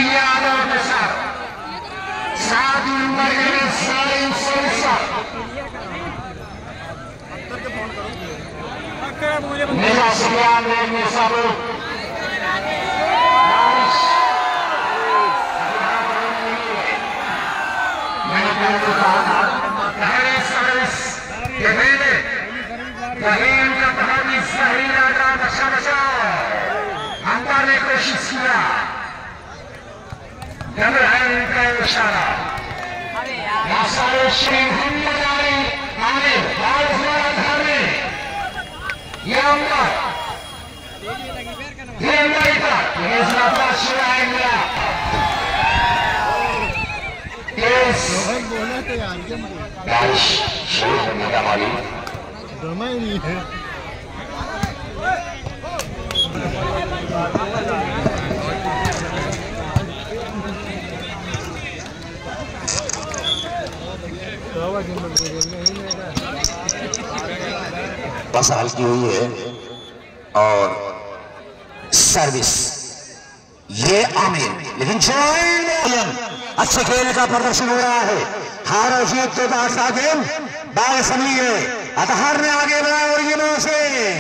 यादव के साथ 7 नंबर के साइन सोसा मेरा सुयान ने सब पहले सर्विस कहीं उनका बहुत ही सही लगा। बचा बचाओ अंपायर ने कोशिश किया, डबल हैंड का इशारा आने बाल हमारा घर में यह अंपायर बारिश शुरू होने का मालूम ड्रामा ही नहीं है। बस हल्की हुई है और सर्विस ये आमिर, लेकिन अच्छे खेल का प्रदर्शन हो रहा है। हार और जीत तो दास्ता गेम बाल समी है। अतहार ने आगे बढ़ाया और ये से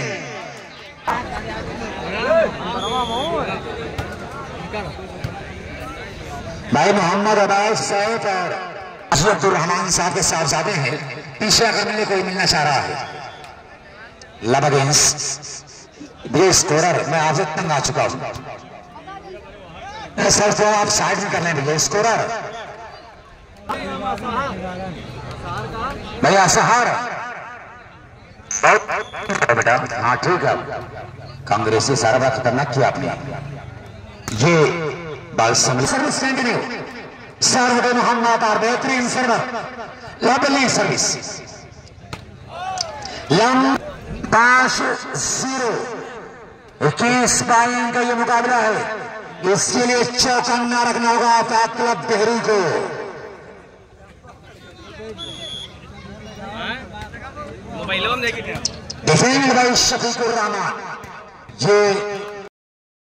भाई मोहम्मद अब्बास साहब और अशरफुर रहमान साहब के साहबजादे हैं। पीछे करने कोई मिलना चाह रहा है। लब अगेंस्ट ये स्कोरर मैं आपसे तंग आ चुका हूं सर, तो आप साइड में करने भैया स्कोरर भैया सहार बेटा। हाँ ठीक है, कांग्रेसी सारा बात खतरनाक किया आपने। ये बाल सर्विस कंटिन्यू सर्व मोहम्मद और बेहतरीन सर्वर लवली सर्विस 5-0 21 पॉइंट का ये मुकाबला है। इसके लिए चौकन्ना रखना होगा फैक्ट क्लब देहरी को। Defend by Shafiqur Rahman. ये